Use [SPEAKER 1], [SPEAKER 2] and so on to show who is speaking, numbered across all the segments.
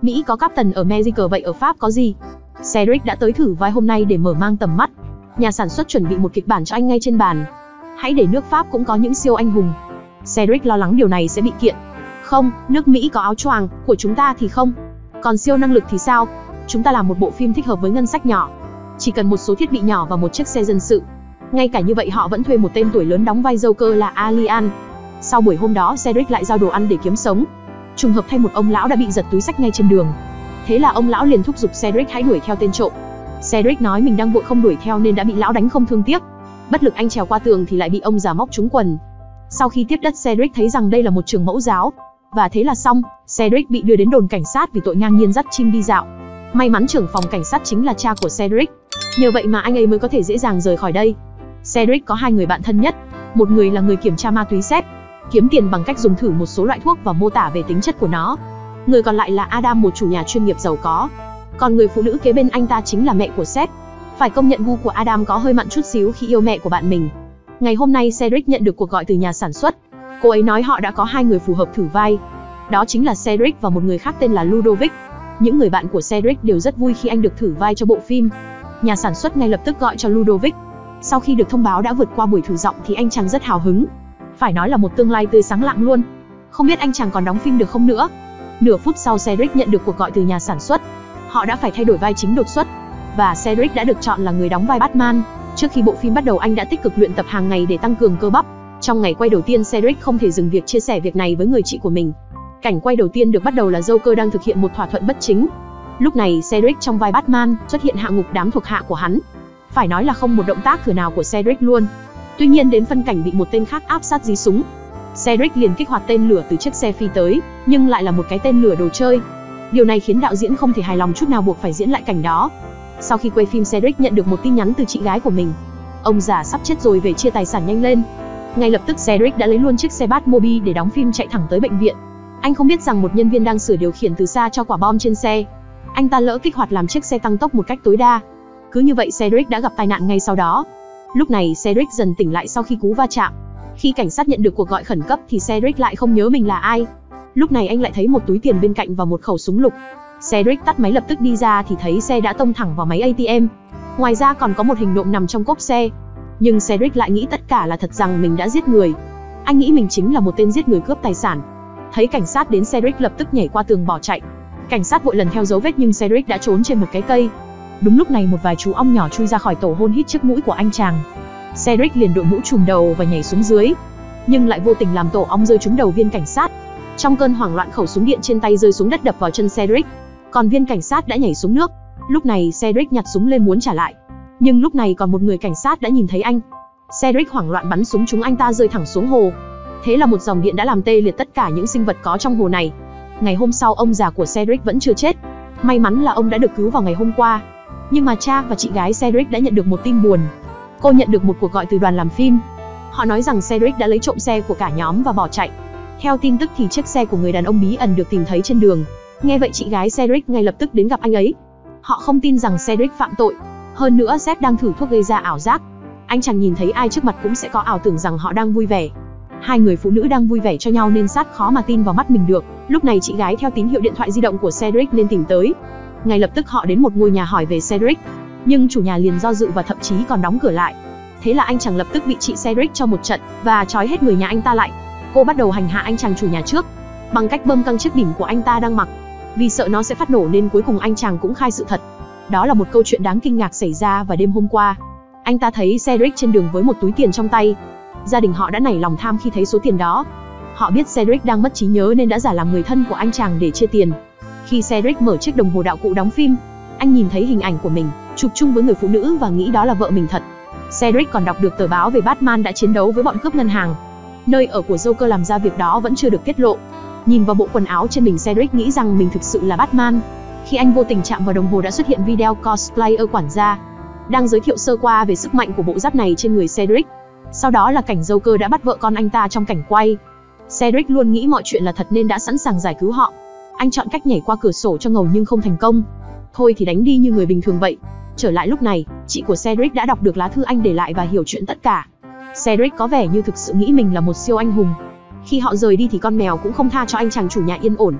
[SPEAKER 1] Mỹ có Captain America, vậy ở Pháp có gì? Cedric đã tới thử vai hôm nay để mở mang tầm mắt. Nhà sản xuất chuẩn bị một kịch bản cho anh ngay trên bàn. Hãy để nước Pháp cũng có những siêu anh hùng. Cedric lo lắng điều này sẽ bị kiện. Không, nước Mỹ có áo choàng, của chúng ta thì không. Còn siêu năng lực thì sao? Chúng ta làm một bộ phim thích hợp với ngân sách nhỏ. Chỉ cần một số thiết bị nhỏ và một chiếc xe dân sự. Ngay cả như vậy họ vẫn thuê một tên tuổi lớn đóng vai Joker là Alien. Sau buổi hôm đó, Cedric lại giao đồ ăn để kiếm sống. Trùng hợp thay một ông lão đã bị giật túi xách ngay trên đường. Thế là ông lão liền thúc giục Cedric hãy đuổi theo tên trộm. Cedric nói mình đang vội không đuổi theo nên đã bị lão đánh không thương tiếc. Bất lực anh trèo qua tường thì lại bị ông già móc trúng quần. Sau khi tiếp đất, Cedric thấy rằng đây là một trường mẫu giáo. Và thế là xong, Cedric bị đưa đến đồn cảnh sát vì tội ngang nhiên dắt chim đi dạo. May mắn trưởng phòng cảnh sát chính là cha của Cedric. Nhờ vậy mà anh ấy mới có thể dễ dàng rời khỏi đây. Cedric có hai người bạn thân nhất. Một người là người kiểm tra ma túy Seth, kiếm tiền bằng cách dùng thử một số loại thuốc và mô tả về tính chất của nó. Người còn lại là Adam, một chủ nhà chuyên nghiệp giàu có. Còn người phụ nữ kế bên anh ta chính là mẹ của Seth. Phải công nhận gu của Adam có hơi mặn chút xíu khi yêu mẹ của bạn mình. Ngày hôm nay Cedric nhận được cuộc gọi từ nhà sản xuất. Cô ấy nói họ đã có hai người phù hợp thử vai. Đó chính là Cedric và một người khác tên là Ludovic. Những người bạn của Cedric đều rất vui khi anh được thử vai cho bộ phim. Nhà sản xuất ngay lập tức gọi cho Ludovic. Sau khi được thông báo đã vượt qua buổi thử giọng thì anh chàng rất hào hứng. Phải nói là một tương lai tươi sáng lạng luôn. Không biết anh chàng còn đóng phim được không nữa. Nửa phút sau Cedric nhận được cuộc gọi từ nhà sản xuất. Họ đã phải thay đổi vai chính đột xuất. Và Cedric đã được chọn là người đóng vai Batman. Trước khi bộ phim bắt đầu anh đã tích cực luyện tập hàng ngày để tăng cường cơ bắp. Trong ngày quay đầu tiên Cedric không thể dừng việc chia sẻ việc này với người chị của mình. Cảnh quay đầu tiên được bắt đầu là Joker đang thực hiện một thỏa thuận bất chính. Lúc này Cedric trong vai Batman xuất hiện hạ ngục đám thuộc hạ của hắn. Phải nói là không một động tác thừa nào của Cedric luôn. Tuy nhiên đến phân cảnh bị một tên khác áp sát dí súng, Cedric liền kích hoạt tên lửa từ chiếc xe phi tới, nhưng lại là một cái tên lửa đồ chơi. Điều này khiến đạo diễn không thể hài lòng chút nào, buộc phải diễn lại cảnh đó. Sau khi quay phim, Cedric nhận được một tin nhắn từ chị gái của mình. Ông già sắp chết rồi, về chia tài sản nhanh lên. Ngay lập tức Cedric đã lấy luôn chiếc xe Batmobile để đóng phim chạy thẳng tới bệnh viện. Anh không biết rằng một nhân viên đang sửa điều khiển từ xa cho quả bom trên xe. Anh ta lỡ kích hoạt làm chiếc xe tăng tốc một cách tối đa. Cứ như vậy Cedric đã gặp tai nạn ngay sau đó. Lúc này Cedric dần tỉnh lại sau khi cú va chạm. Khi cảnh sát nhận được cuộc gọi khẩn cấp thì Cedric lại không nhớ mình là ai. Lúc này anh lại thấy một túi tiền bên cạnh và một khẩu súng lục. Cedric tắt máy lập tức đi ra thì thấy xe đã tông thẳng vào máy ATM. Ngoài ra còn có một hình nộm nằm trong cốp xe. Nhưng Cedric lại nghĩ tất cả là thật, rằng mình đã giết người. Anh nghĩ mình chính là một tên giết người cướp tài sản. Thấy cảnh sát đến, Cedric lập tức nhảy qua tường bỏ chạy. Cảnh sát vội lần theo dấu vết nhưng Cedric đã trốn trên một cái cây. Đúng lúc này một vài chú ong nhỏ chui ra khỏi tổ hôn hít trước mũi của anh chàng. Cedric liền đội mũ trùm đầu và nhảy xuống dưới, nhưng lại vô tình làm tổ ong rơi trúng đầu viên cảnh sát. Trong cơn hoảng loạn, khẩu súng điện trên tay rơi xuống đất đập vào chân Cedric, còn viên cảnh sát đã nhảy xuống nước. Lúc này Cedric nhặt súng lên muốn trả lại, nhưng lúc này còn một người cảnh sát đã nhìn thấy anh. Cedric hoảng loạn bắn súng trúng anh ta, rơi thẳng xuống hồ. Thế là một dòng điện đã làm tê liệt tất cả những sinh vật có trong hồ này. Ngày hôm sau, ông già của Cedric vẫn chưa chết. May mắn là ông đã được cứu vào ngày hôm qua. Nhưng mà cha và chị gái Cedric đã nhận được một tin buồn. Cô nhận được một cuộc gọi từ đoàn làm phim. Họ nói rằng Cedric đã lấy trộm xe của cả nhóm và bỏ chạy. Theo tin tức thì chiếc xe của người đàn ông bí ẩn được tìm thấy trên đường. Nghe vậy chị gái Cedric ngay lập tức đến gặp anh ấy. Họ không tin rằng Cedric phạm tội. Hơn nữa Seth đang thử thuốc gây ra ảo giác. Anh chàng nhìn thấy ai trước mặt cũng sẽ có ảo tưởng rằng họ đang vui vẻ. Hai người phụ nữ đang vui vẻ cho nhau nên Seth khó mà tin vào mắt mình được. Lúc này chị gái theo tín hiệu điện thoại di động của Cedric nên tìm tới. Ngay lập tức họ đến một ngôi nhà hỏi về Cedric. Nhưng chủ nhà liền do dự và thậm chí còn đóng cửa lại. Thế là anh chàng lập tức bị chị Cedric cho một trận và trói hết người nhà anh ta lại. Cô bắt đầu hành hạ anh chàng chủ nhà trước bằng cách bơm căng chiếc đỉnh của anh ta đang mặc. Vì sợ nó sẽ phát nổ nên cuối cùng anh chàng cũng khai sự thật. Đó là một câu chuyện đáng kinh ngạc xảy ra vào đêm hôm qua. Anh ta thấy Cedric trên đường với một túi tiền trong tay. Gia đình họ đã nảy lòng tham khi thấy số tiền đó. Họ biết Cedric đang mất trí nhớ nên đã giả làm người thân của anh chàng để chia tiền. Khi Cedric mở chiếc đồng hồ đạo cụ đóng phim, anh nhìn thấy hình ảnh của mình chụp chung với người phụ nữ và nghĩ đó là vợ mình thật. Cedric còn đọc được tờ báo về Batman đã chiến đấu với bọn cướp ngân hàng. Nơi ở của Joker làm ra việc đó vẫn chưa được tiết lộ. Nhìn vào bộ quần áo trên mình, Cedric nghĩ rằng mình thực sự là Batman. Khi anh vô tình chạm vào đồng hồ đã xuất hiện video cosplayer quản gia đang giới thiệu sơ qua về sức mạnh của bộ giáp này trên người Cedric. Sau đó là cảnh Joker đã bắt vợ con anh ta trong cảnh quay. Cedric luôn nghĩ mọi chuyện là thật nên đã sẵn sàng giải cứu họ. Anh chọn cách nhảy qua cửa sổ cho ngầu nhưng không thành công. Thôi thì đánh đi như người bình thường vậy. Trở lại lúc này, chị của Cedric đã đọc được lá thư anh để lại và hiểu chuyện tất cả. Cedric có vẻ như thực sự nghĩ mình là một siêu anh hùng. Khi họ rời đi thì con mèo cũng không tha cho anh chàng chủ nhà yên ổn.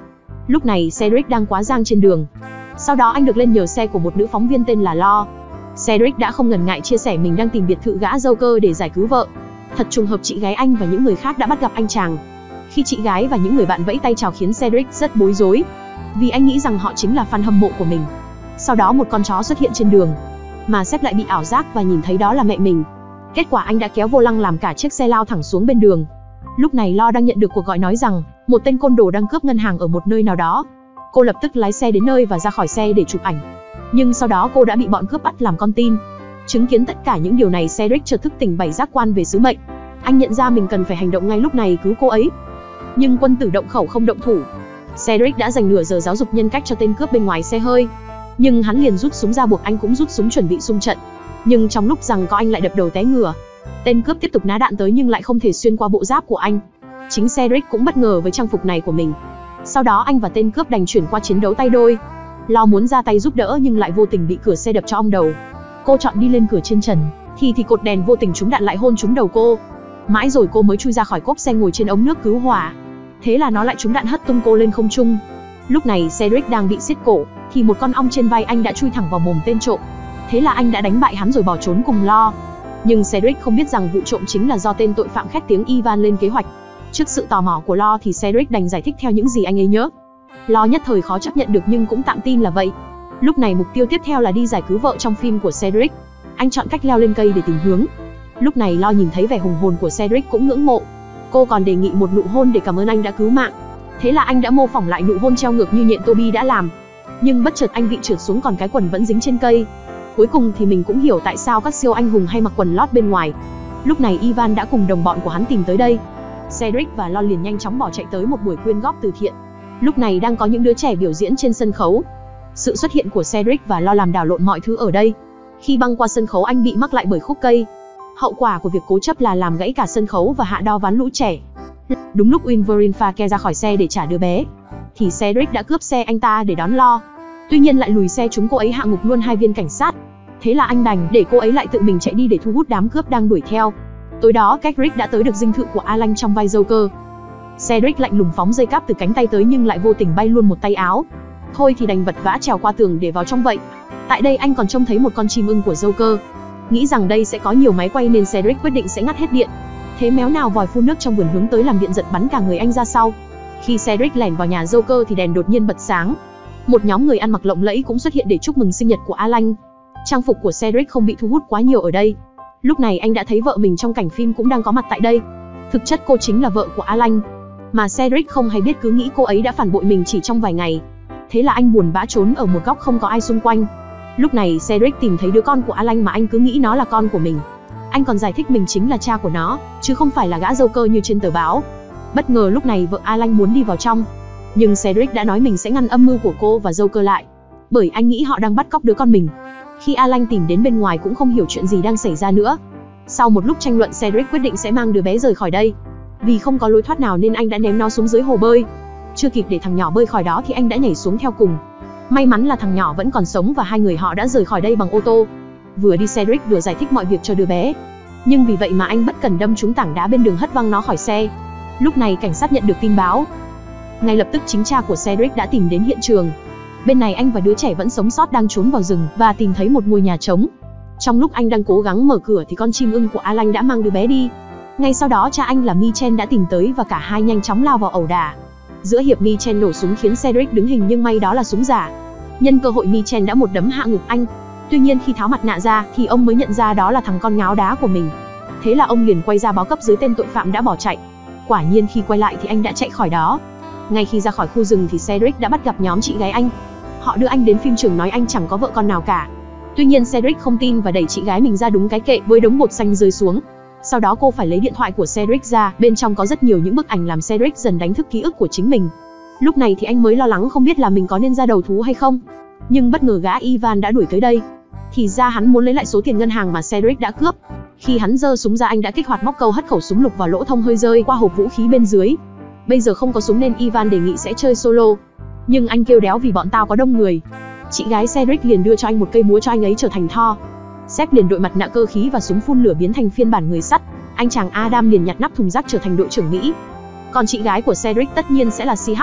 [SPEAKER 1] Lúc này Cedric đang quá giang trên đường. Sau đó anh được lên nhờ xe của một nữ phóng viên tên là Lo. Cedric đã không ngần ngại chia sẻ mình đang tìm biệt thự gã Joker để giải cứu vợ. Thật trùng hợp chị gái anh và những người khác đã bắt gặp anh chàng. Khi chị gái và những người bạn vẫy tay chào khiến Cedric rất bối rối, vì anh nghĩ rằng họ chính là fan hâm mộ của mình. Sau đó một con chó xuất hiện trên đường, mà Seth lại bị ảo giác và nhìn thấy đó là mẹ mình. Kết quả anh đã kéo vô lăng làm cả chiếc xe lao thẳng xuống bên đường. Lúc này Lo đang nhận được cuộc gọi nói rằng một tên côn đồ đang cướp ngân hàng ở một nơi nào đó. Cô lập tức lái xe đến nơi và ra khỏi xe để chụp ảnh. Nhưng sau đó cô đã bị bọn cướp bắt làm con tin. Chứng kiến tất cả những điều này, Cedric chợt thức tỉnh 7 giác quan về sứ mệnh. Anh nhận ra mình cần phải hành động ngay lúc này cứu cô ấy. Nhưng quân tử động khẩu không động thủ. Cedric đã dành nửa giờ giáo dục nhân cách cho tên cướp bên ngoài xe hơi. Nhưng hắn liền rút súng ra, buộc anh cũng rút súng chuẩn bị xung trận. Nhưng trong lúc giằng co anh lại đập đầu té ngửa. Tên cướp tiếp tục ná đạn tới nhưng lại không thể xuyên qua bộ giáp của anh. Chính Cedric cũng bất ngờ với trang phục này của mình. Sau đó anh và tên cướp đành chuyển qua chiến đấu tay đôi. Lo muốn ra tay giúp đỡ nhưng lại vô tình bị cửa xe đập cho ong đầu. Cô chọn đi lên cửa trên trần, thì cột đèn vô tình trúng đạn lại hôn trúng đầu cô. Mãi rồi cô mới chui ra khỏi cốp xe ngồi trên ống nước cứu hỏa. Thế là nó lại trúng đạn hất tung cô lên không trung. Lúc này Cedric đang bị siết cổ, thì một con ong trên vai anh đã chui thẳng vào mồm tên trộm. Thế là anh đã đánh bại hắn rồi bỏ trốn cùng Lo. Nhưng Cedric không biết rằng vụ trộm chính là do tên tội phạm khét tiếng Ivan lên kế hoạch. Trước sự tò mò của Lo thì Cedric đành giải thích theo những gì anh ấy nhớ. Lo nhất thời khó chấp nhận được nhưng cũng tạm tin là vậy. Lúc này mục tiêu tiếp theo là đi giải cứu vợ trong phim của Cedric. Anh chọn cách leo lên cây để tìm hướng. Lúc này Lo nhìn thấy vẻ hùng hồn của Cedric cũng ngưỡng mộ. Cô còn đề nghị một nụ hôn để cảm ơn anh đã cứu mạng. Thế là anh đã mô phỏng lại nụ hôn treo ngược như nhện Toby đã làm. Nhưng bất chợt anh bị trượt xuống còn cái quần vẫn dính trên cây. Cuối cùng thì mình cũng hiểu tại sao các siêu anh hùng hay mặc quần lót bên ngoài. Lúc này Ivan đã cùng đồng bọn của hắn tìm tới đây. Cedric và Lo liền nhanh chóng bỏ chạy tới một buổi quyên góp từ thiện. Lúc này đang có những đứa trẻ biểu diễn trên sân khấu. Sự xuất hiện của Cedric và Lo làm đảo lộn mọi thứ ở đây. Khi băng qua sân khấu anh bị mắc lại bởi khúc cây. Hậu quả của việc cố chấp là làm gãy cả sân khấu và hạ đo ván lũ trẻ. Đúng lúc Wolverine Fake ra khỏi xe để trả đứa bé, thì Cedric đã cướp xe anh ta để đón Lo. Tuy nhiên lại lùi xe trúng cô ấy hạ ngục luôn 2 viên cảnh sát. Thế là anh đành để cô ấy lại tự mình chạy đi để thu hút đám cướp đang đuổi theo. Tối đó Cedric đã tới được dinh thự của Alan trong vai Joker. Cedric lạnh lùng phóng dây cáp từ cánh tay tới nhưng lại vô tình bay luôn một tay áo. Thôi thì đành vật vã trèo qua tường để vào trong vậy. Tại đây anh còn trông thấy một con chim ưng của Joker. Nghĩ rằng đây sẽ có nhiều máy quay nên Cedric quyết định sẽ ngắt hết điện. Thế méo nào vòi phun nước trong vườn hướng tới làm điện giật bắn cả người anh ra sau. Khi Cedric lẻn vào nhà Joker thì đèn đột nhiên bật sáng. Một nhóm người ăn mặc lộng lẫy cũng xuất hiện để chúc mừng sinh nhật của Alan. Trang phục của Cedric không bị thu hút quá nhiều ở đây. Lúc này anh đã thấy vợ mình trong cảnh phim cũng đang có mặt tại đây. Thực chất cô chính là vợ của Alan. Mà Cedric không hay biết, cứ nghĩ cô ấy đã phản bội mình chỉ trong vài ngày. Thế là anh buồn bã trốn ở một góc không có ai xung quanh. Lúc này Cedric tìm thấy đứa con của Alan mà anh cứ nghĩ nó là con của mình. Anh còn giải thích mình chính là cha của nó, chứ không phải là gã Joker như trên tờ báo. Bất ngờ lúc này vợ Alan muốn đi vào trong. Nhưng Cedric đã nói mình sẽ ngăn âm mưu của cô và Joker lại, bởi anh nghĩ họ đang bắt cóc đứa con mình. Khi Alan tìm đến bên ngoài cũng không hiểu chuyện gì đang xảy ra nữa. Sau một lúc tranh luận, Cedric quyết định sẽ mang đứa bé rời khỏi đây. Vì không có lối thoát nào nên anh đã ném nó xuống dưới hồ bơi. Chưa kịp để thằng nhỏ bơi khỏi đó thì anh đã nhảy xuống theo cùng. May mắn là thằng nhỏ vẫn còn sống và hai người họ đã rời khỏi đây bằng ô tô. Vừa đi Cedric vừa giải thích mọi việc cho đứa bé. Nhưng vì vậy mà anh bất cẩn đâm trúng tảng đá bên đường, hất văng nó khỏi xe. Lúc này cảnh sát nhận được tin báo. Ngay lập tức chính cha của Cedric đã tìm đến hiện trường. Bên này anh và đứa trẻ vẫn sống sót đang trốn vào rừng và tìm thấy một ngôi nhà trống. Trong lúc anh đang cố gắng mở cửa thì con chim ưng của Alan đã mang đứa bé đi. Ngay sau đó cha anh là Michael đã tìm tới và cả hai nhanh chóng lao vào ẩu đả. Giữa hiệp Michael nổ súng khiến Cedric đứng hình nhưng may đó là súng giả. Nhân cơ hội Michael đã một đấm hạ ngục anh. Tuy nhiên khi tháo mặt nạ ra thì ông mới nhận ra đó là thằng con ngáo đá của mình. Thế là ông liền quay ra báo cấp dưới tên tội phạm đã bỏ chạy. Quả nhiên khi quay lại thì anh đã chạy khỏi đó. Ngay khi ra khỏi khu rừng thì Cedric đã bắt gặp nhóm chị gái anh. Họ đưa anh đến phim trường nói anh chẳng có vợ con nào cả. Tuy nhiên Cedric không tin và đẩy chị gái mình ra đúng cái kệ với đống bột xanh rơi xuống. Sau đó cô phải lấy điện thoại của Cedric ra, bên trong có rất nhiều những bức ảnh làm Cedric dần đánh thức ký ức của chính mình. Lúc này thì anh mới lo lắng không biết là mình có nên ra đầu thú hay không. Nhưng bất ngờ gã Ivan đã đuổi tới đây. Thì ra hắn muốn lấy lại số tiền ngân hàng mà Cedric đã cướp. Khi hắn giơ súng ra anh đã kích hoạt móc câu, hất khẩu súng lục vào lỗ thông hơi rơi qua hộp vũ khí bên dưới. Bây giờ không có súng nên Ivan đề nghị sẽ chơi solo. Nhưng anh kêu đéo vì bọn tao có đông người. Chị gái Cedric liền đưa cho anh một cây búa cho anh ấy trở thành Thor. Seth liền đội mặt nạ cơ khí và súng phun lửa biến thành phiên bản người sắt. Anh chàng Adam liền nhặt nắp thùng rác trở thành đội trưởng Mỹ. Còn chị gái của Cedric tất nhiên sẽ là She-Hulk.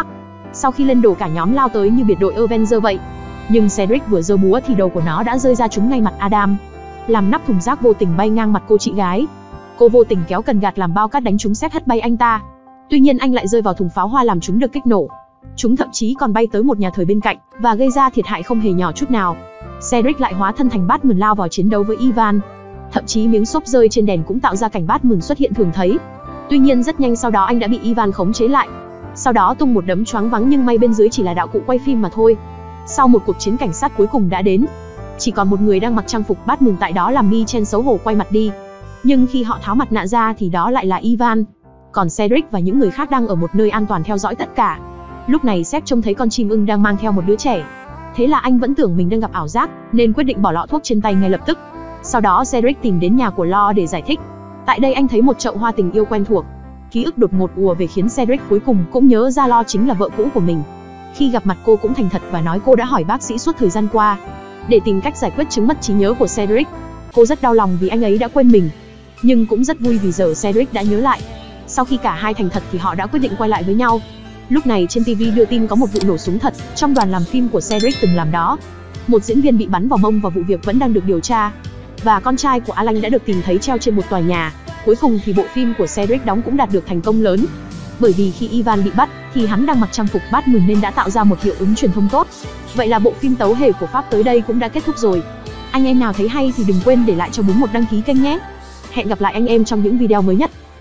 [SPEAKER 1] Sau khi lên đồ cả nhóm lao tới như biệt đội Avenger vậy. Nhưng Cedric vừa giơ búa thì đầu của nó đã rơi ra trúng ngay mặt Adam, làm nắp thùng rác vô tình bay ngang mặt cô chị gái. Cô vô tình kéo cần gạt làm bao cát đánh trúng Seth hất bay anh ta. Tuy nhiên anh lại rơi vào thùng pháo hoa làm chúng được kích nổ. Chúng thậm chí còn bay tới một nhà thờ bên cạnh và gây ra thiệt hại không hề nhỏ chút nào. Cedric lại hóa thân thành Batman lao vào chiến đấu với Ivan. Thậm chí miếng xốp rơi trên đèn cũng tạo ra cảnh Batman xuất hiện thường thấy. Tuy nhiên rất nhanh sau đó anh đã bị Ivan khống chế lại. Sau đó tung một đấm choáng váng nhưng may bên dưới chỉ là đạo cụ quay phim mà thôi. Sau một cuộc chiến cảnh sát cuối cùng đã đến, chỉ còn một người đang mặc trang phục Batman tại đó làm Michael xấu hổ quay mặt đi. Nhưng khi họ tháo mặt nạ ra thì đó lại là Ivan. Còn Cedric và những người khác đang ở một nơi an toàn theo dõi tất cả. Lúc này Seth trông thấy con chim ưng đang mang theo một đứa trẻ. Thế là anh vẫn tưởng mình đang gặp ảo giác, nên quyết định bỏ lọ thuốc trên tay ngay lập tức. Sau đó Cedric tìm đến nhà của Lo để giải thích. Tại đây anh thấy một chậu hoa tình yêu quen thuộc. Ký ức đột ngột ùa về khiến Cedric cuối cùng cũng nhớ ra Lo chính là vợ cũ của mình. Khi gặp mặt cô cũng thành thật và nói cô đã hỏi bác sĩ suốt thời gian qua để tìm cách giải quyết chứng mất trí nhớ của Cedric. Cô rất đau lòng vì anh ấy đã quên mình, nhưng cũng rất vui vì giờ Cedric đã nhớ lại. Sau khi cả hai thành thật thì họ đã quyết định quay lại với nhau. Lúc này trên TV đưa tin có một vụ nổ súng thật trong đoàn làm phim của Cedric từng làm đó. Một diễn viên bị bắn vào mông và vụ việc vẫn đang được điều tra. Và con trai của Alan đã được tìm thấy treo trên một tòa nhà. Cuối cùng thì bộ phim của Cedric đóng cũng đạt được thành công lớn. Bởi vì khi Ivan bị bắt thì hắn đang mặc trang phục Batman nên đã tạo ra một hiệu ứng truyền thông tốt. Vậy là bộ phim tấu hề của Pháp tới đây cũng đã kết thúc rồi. Anh em nào thấy hay thì đừng quên để lại cho Bún một đăng ký kênh nhé. Hẹn gặp lại anh em trong những video mới nhất.